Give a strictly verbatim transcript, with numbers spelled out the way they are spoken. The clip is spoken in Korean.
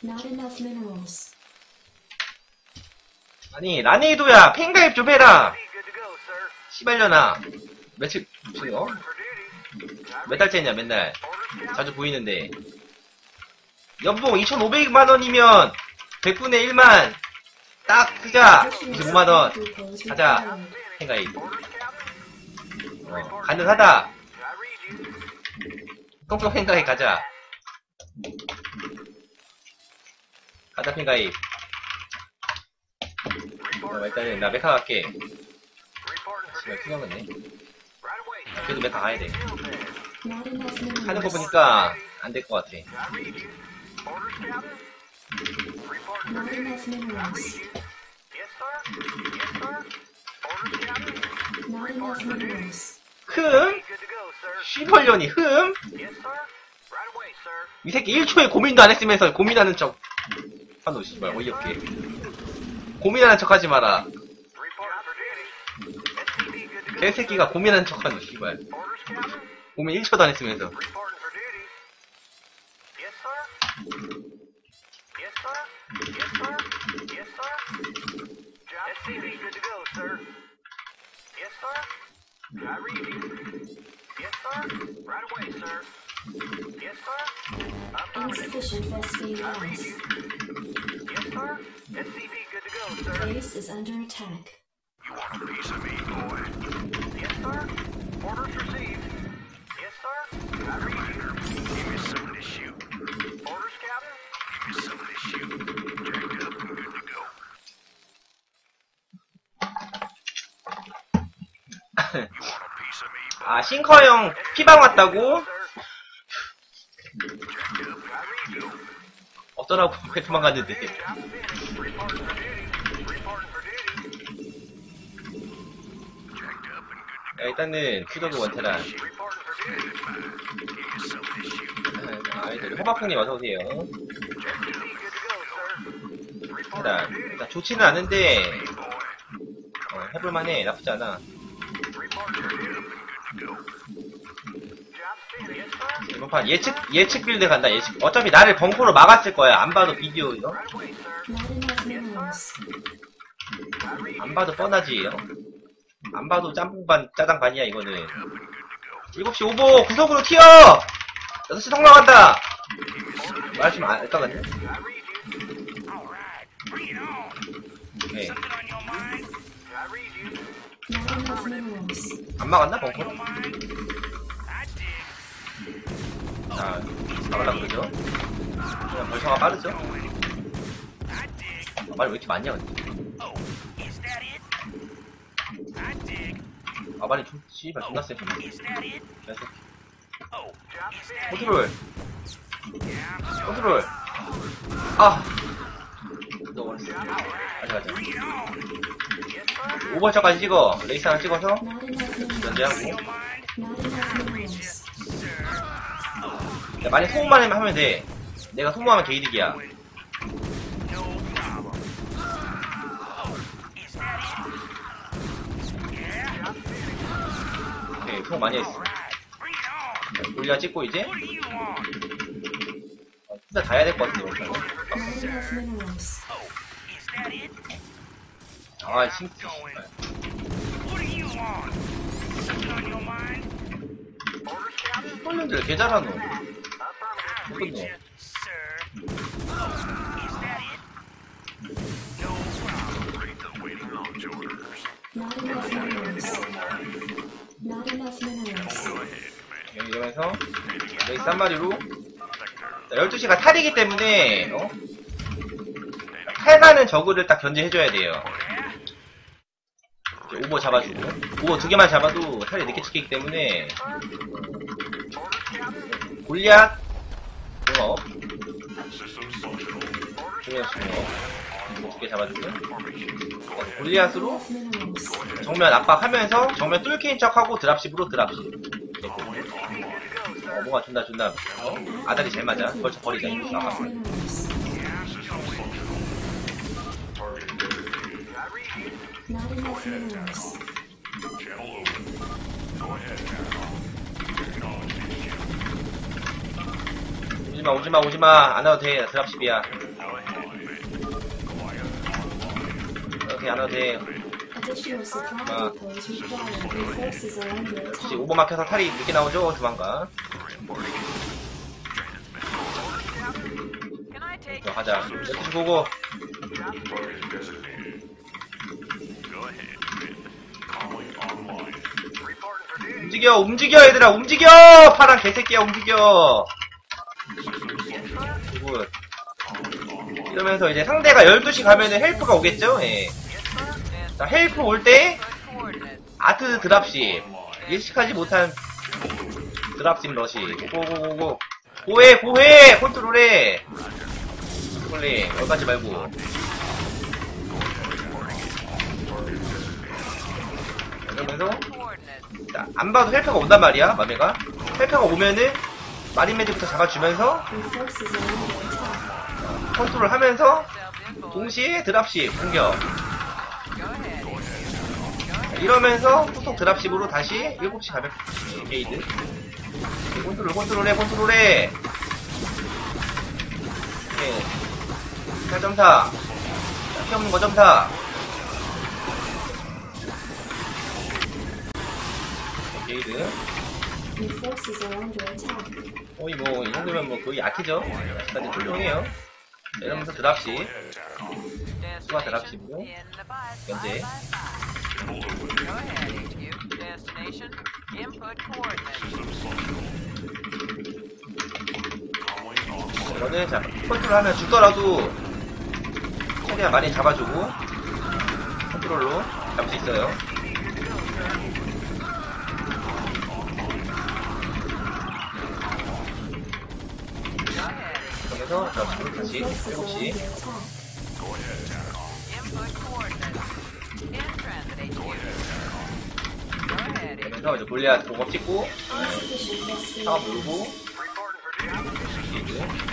Not enough minerals. 아니 라니도야 팬가입 좀 해라. 시발려나 며칠 지금 어? 몇 달째 했냐 맨날 자주 보이는데 연봉 이천오백만 원이면 백분의 일만 딱 그가 이십오만 원 가자. 팬가입 어, 가능하다. 똥똥 팬가입 가자. 가자 팬가입. 어, 일단은 나 메카 갈게. 지금 투명했네. 그래도 메카 가야 돼. Not enough 하는 minerals. 거 보니까 안 될 것 같아. Not enough minerals. Not enough minerals. 흠? 시벌년이 흠? 이 새끼 일 초에 고민도 안 했으면서 고민하는 척. 한노 씨발 어이없게. 고민하는 척 하지 마라. 개새끼가 고민하는 척 하노 씨발. 고민 일 초도 안 했으면서. Insufficient S V loss. Base is under attack. You want a piece of me, boy? Yes, sir. Orders received. Yes, sir. I read you. Give me some of this shoot. Orders, Captain. Give me some of this shoot. Jacked up and good to go. You want a piece of me, boy? 아 싱커 형 피방 왔다고? Jacked up and good to go. 어쩌라고 왜 도망갔는데. Reporting for duty. Reporting for duty. Jacked up and good to 야, 일단은 큐더그 원테란. go. Reporting for duty. Give me some of this shoot. 아이들 호박콩님 어서오세요. Good to go, sir. Reporting 일단, for duty. 일단 좋지는 않은데 Boy. 어, 해볼만해. 나쁘지 않아. Reporting for duty. Good to go. Job stated. Yes, sir. 이번 판 예측 예측 빌드 간다. 예측. 어차피 나를 벙커로 막았을 거야. 안 봐도 비디오 이거. Right away, sir. Not enough minerals. I read 안 봐도 뻔하지. 어? 안 봐도 짬뽕반 짜장 반이야 이거는. 일곱 시 오보 구석으로 튀어. 여섯 시 성공한다. 말씀 안 할까 같네. 네. I read you. Not enough minerals. 안 막았나 벙커? 자, 막으려고 그러죠. 그냥 벌써가 빠르죠. 아, 말이 왜 이렇게 많냐 근데. 아 말이 좀 씨발 존나 세. 개새끼. 컨트롤. 컨트롤. 아. 넣어버렸어. 가자 가자. 오버처까지 찍어. 레이스 하나 찍어서 Not enough minerals. 견제하고. Not enough minerals. 야, 만약 소모만 하면 돼. 내가 소모하면 개이득이야. 오케이, 소모 많이 했어. 골리아 찍고 이제 어, 진짜 다 해야 될 것 같은데 이렇게. Not enough minerals. 아 진짜 폴란드 개 잘하노. 그렇노. Not enough minerals. Not enough minerals. 여기 이러면서 레이스 한 마리로 자, 열두 시가 탈이기 때문에 어? 탈 가는 저그를 딱 견제해줘야 돼요. 이렇게 오버 잡아주고 오버 두 개만 잡아도 탈이 늦게 찍히기 때문에 골리앗 공업 골리앗 공업 두 개 잡아주고 골리앗으로 Enough minerals. 정면 압박하면서 정면 뚫기인 척하고 드랍십으로 드랍십. 어, 뭔가 준다 준다. 어? 아다리 잘 맞아. 벌써 버리자 Not 이거. enough minerals. Not enough minerals. 오지마 오지마 오지마 안 와도 돼. 드랍십이야. 돼, 안 와도 돼. Additional supply Ah. depots required. Your forces are under 역시 attack. 오버 막혀서 탈이 늦게 나오죠. 도망가. Can I take 자, 가자. 여기 보고. reporting for duty? 움직여, 움직여, 얘들아, 움직여! 파란 개새끼야, 움직여! 굿. 이러면서 이제 상대가 열두 시 가면은 헬프가 오겠죠? 예. 자, 헬프 올 때, 아트 드랍십. 예측하지 못한 드랍십 러시. 고고고고. 고해, 고해! 컨트롤해! 컨트롤해. 여기까지 말고. 이러면서, 자, 안 봐도 헬퍼가 온단 말이야, 마메가. 헬퍼가 오면은, 마린매드부터 잡아주면서, Your forces are under attack. 컨트롤 하면서, 동시에 드랍십 공격. 이러면서, 후속 드랍십으로 다시 일곱 시 가볍게 게이드. 컨트롤, 컨트롤해, 컨트롤해. 네. 사 점 사. 피 없는 거 점사. 게이드. Your forces are under attack. 거의 뭐, 이 정도면 뭐 거의 약해죠? 아직까지 훌륭해요. 이러면서 드랍십. 수가 드랍십으로. 현재. 이거는 자, 컨트롤 하면 죽더라도 최대한 많이 잡아주고 컨트롤로 잡을 수 있어요. 그러면서 자, Your 다시 forces 일곱 are 시 under attack. 그러면서 이제 골리앗 공업 찍고 Insufficient 사업 restoration. 물고 Reporting for duty? 게이드